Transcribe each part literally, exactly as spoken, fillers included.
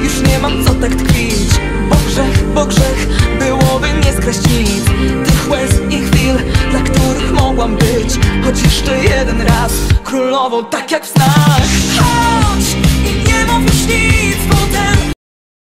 już nie mam co tak tkwić. Bo grzech, bo grzech, byłoby nie skraść nic tych łez i chwil, dla których mogłam być choć jeszcze jeden raz królową, tak jak w snach. Chodź i nie mów już nic potem.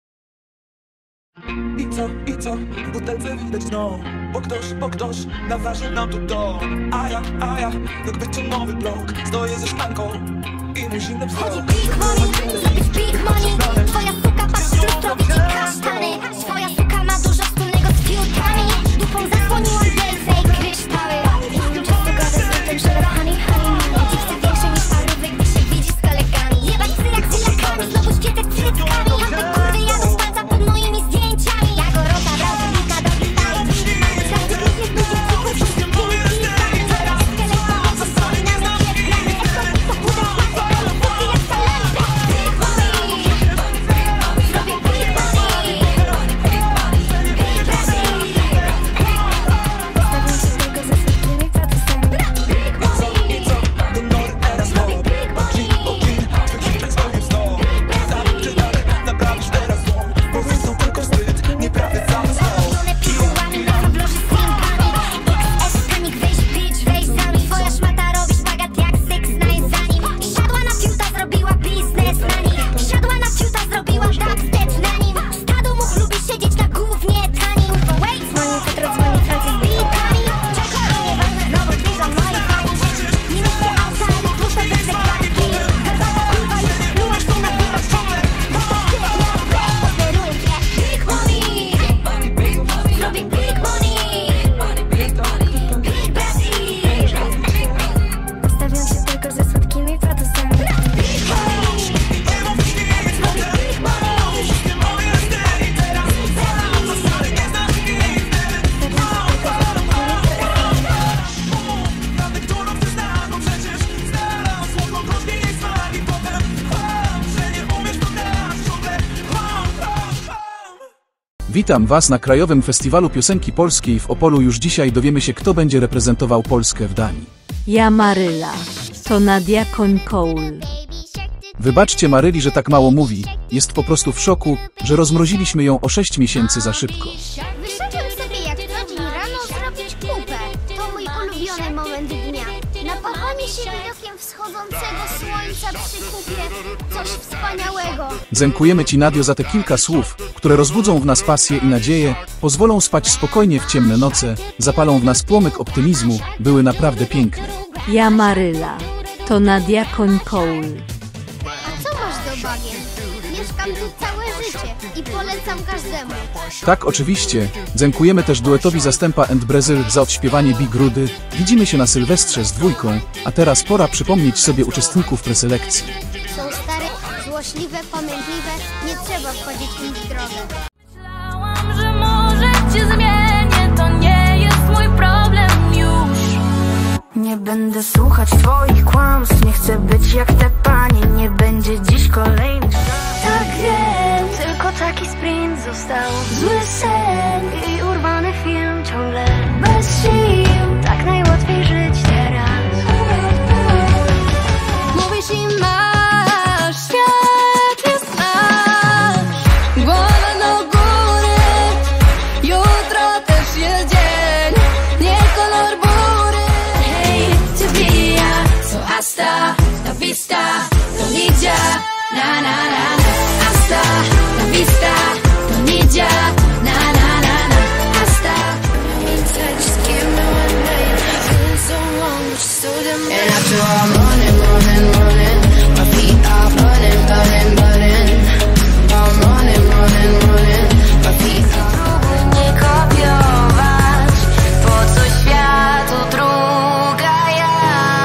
I co, i co, w butelce widać dno, bo ktoś, bo ktoś naważył nam tu dom. A ja, a ja, jakby to nowy blok, stoję ze szklanką i mój zimny wzrok. Chodzi big money, zrobić big money. Twoja suka patrzy w lustro, widzi kasztany. Twoja suka ma dużo wspólnego z fiutami. Dupą zasłoniła wielce i kryształy. Jestem często gada z tym, że honey, honey money. Dziś chcę większe niż parówek, gdy się widzi z kolegami. Jebać psy jak zilekami, znowu świecę z cyckami. A te kurwy jadą z palca pod moimi zdjęciami. Ja go rota, brał wybika do gitary. Zawsze gryzie z ludzi cichów, wszyscy pili pili. Teraz szkielet powiedz, stoi na mnie pierdlany. Ekspert to chude szmaty, ale suki jak salami. Big money, zrobię big money. Big money, big money. Stawiam się tylko ze słodkimi procesami. Big money, Do nory teraz hop, big money. Twój swoim snom, czy dalej naprawisz teraz dom. Bo są tylko wstyd, nieprawdy cały znowu. One pikułami, masa w loży z pimpami. X S kanik, weź bitch, weź sami. Twoja szmata robi szpagat jak six nine za nim. Siadła na fiuta, zrobiła biznes na nim. Siadła na fiuta, zrobiła dubstep na nim. Stado mógł lubi siedzieć na gównie tanim. Wait, dzwoni Petro, dzwoni Francis z bitami. Czeko, nieważne, znowu zbliżam moich fani. Niemieckie auta, ale puszczę bez zegarki. Herbata, kurwa, już plułaś tu na piwo szczery. Bo to ty, ja oferuję cię. Big money, zrobię big money. Big money, stawiam się tylko ze słodkimi procesami. Big money, zrobię big money. Witam Was na Krajowym Festiwalu Piosenki Polskiej w Opolu. Już dzisiaj dowiemy się, kto będzie reprezentował Polskę w Danii. Ja Maryla, to Nadia Koń-Koul. Wybaczcie Maryli, że tak mało mówi. Jest po prostu w szoku, że rozmroziliśmy ją o sześć miesięcy za szybko. Wyszedłem sobie jak co dzień rano zrobić kupę. To mój ulubiony moment dnia. Napawamy się widokiem wschodzącego słońca przy kupie. Coś wspaniałego. Dziękujemy Ci, Nadio, za te kilka słów, które rozbudzą w nas pasję i nadzieję, pozwolą spać spokojnie w ciemne noce, zapalą w nas płomyk optymizmu. Były naprawdę piękne. Ja Maryla, to Nadia Koń-Koul. A co masz do bagien? Mieszkam tu całe życie i polecam każdemu. Tak, oczywiście. Dziękujemy też duetowi Zastępa and Brazil za odśpiewanie Big Rudy. Widzimy się na Sylwestrze z dwójką, a teraz pora przypomnieć sobie uczestników preselekcji. Są stare, złośliwe, pamiętliwe. Nie trzeba wchodzić im w drogę. Myślałam, że może cię zmienię, to nie jest mój problem już. Nie będę słuchać twoich kłamstw, nie chcę być jak te panie, nie będzie dziś kolejnych szans. Tak wiem, tylko taki sprint został. Zły sen i urwany film ciągle bez sił. Tak najłatwiej żyć teraz. Mówisz i masz, świat jest nasz. Głowa do góry, jutro też jest dzień. Nie kolor bury. Hej, to bija, so hasta la vista, to nidzia, na na na na. Hasta la vista, to nidzia, na na na na. Hasta. Just give me one day. Feeling so long, but you're so damn right. And after all I'm running, running, running, my feet are running, running, running. I'm running, running, running, my feet are. Próbuj nie kopiować, po co światu druga ja.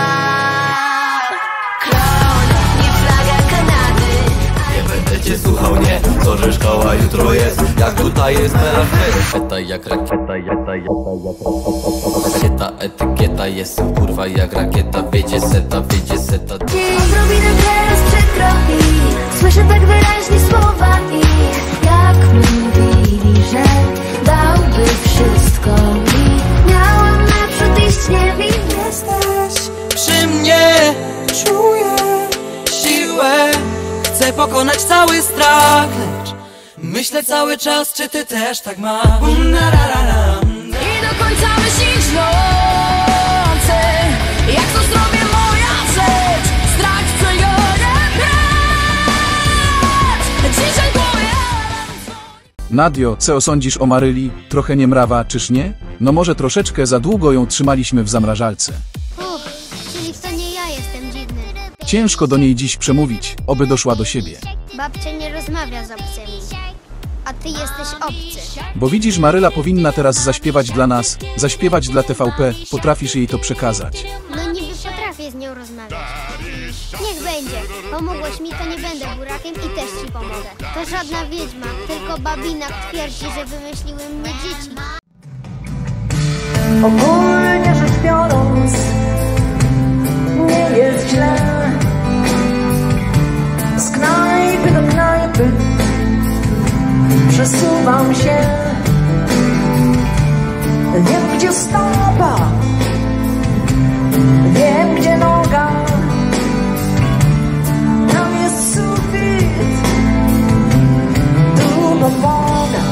Klon, nie flaga Kanady. Nie będę cię słuchał, nie, co że szkoła jutro jest. Jak tutaj jest teraz rakieta jak rakieta, jata, jata, jata. Rakieta, etykieta, jestem kurwa jak rakieta. Wiedzie seta, wiedzie seta. Odrobinę teraz przykro mi. Słyszę tak wyraźnie słowa ich. Jak mówili, że dałby wszystko mi. Miałam naprzód iść, nie wiem, jesteś Przy mnie czuję siłę. chcę pokonać cały strach, lecz myślę cały czas, czy ty też tak masz. I do końca myślisz nocy, jak to zrobię moja rzecz. Strach chce ją nie brać. Dzisiaj powiem. Nadio, co sądzisz o Maryli? Trochę niemrawa, czyż nie? No może troszeczkę za długo ją trzymaliśmy w zamrażalce. Uff, czyli to nie ja jestem dziwny. Ciężko do niej dziś przemówić, oby doszła do siebie. Babcia nie rozmawia z obcymi, a ty jesteś obcy. Bo widzisz, Maryla powinna teraz zaśpiewać dla nas, zaśpiewać dla T V P, potrafisz jej to przekazać. No niby potrafię z nią rozmawiać. Niech będzie. Pomogłeś mi, to nie będę burakiem i też ci pomogę. To żadna wiedźma, tylko babinak twierdzi, że wymyśliły mnie dzieci. Ogólnie rzecz biorąc, nie jest źle. Z knajpy do knajpy przesuwam się. Wiem, gdzie stopa, wiem, gdzie noga. Tam jest sufit, tu podłoga.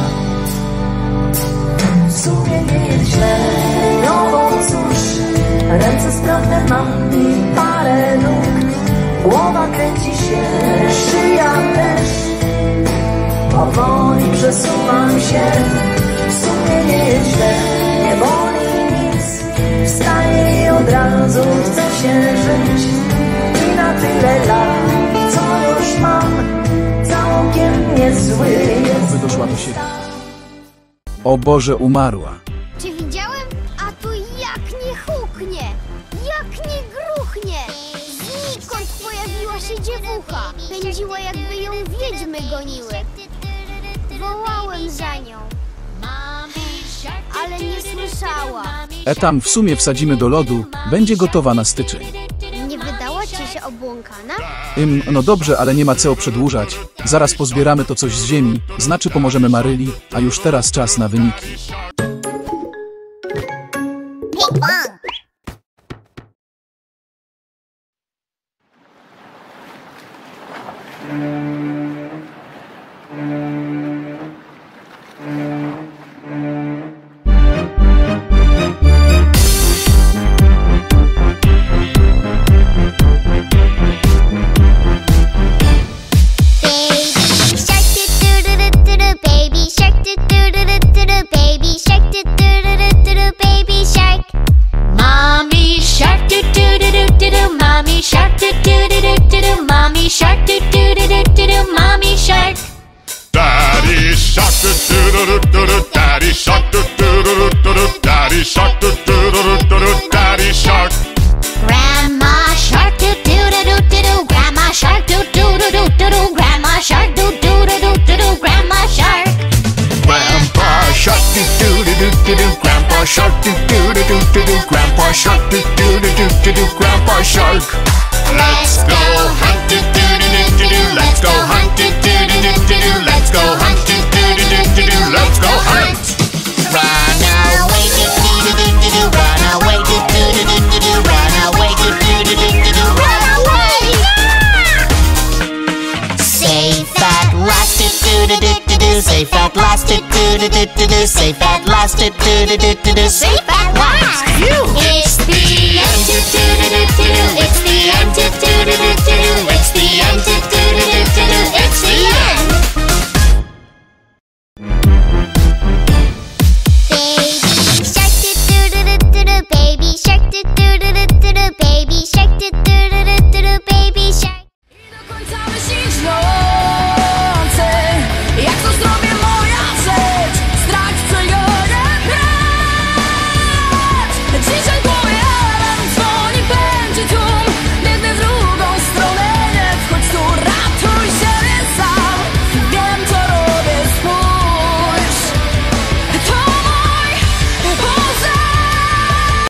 W sumie nie jest źle, no bo cóż, ręce sprawne mam i parę nóg. Głowa kręci się, szyja też. Powoli przesuwam się, w sumie nie jest źle, nie boli nic. Wstaję i od razu chce się żyć. I na tyle lat, co już mam, całkiem niezły jest. Oby doszła do siebie. O Boże, umarła. Czy widziałem? A tu jak nie huknie, jak nie gruchnie. Znikąd pojawiła się dziewucha. Pędziła, jakby ją wiedźmy goniły. Wołałem za nią, ale nie słyszała. E tam w sumie wsadzimy do lodu, będzie gotowa na styczeń. Nie wydała ci się obłąkana? Ym, no dobrze, ale nie ma co przedłużać. Zaraz pozbieramy to coś z ziemi, znaczy pomożemy Maryli, a już teraz czas na wyniki. Safe at last, do do do do do. Safe at last, do do do do do. Safe at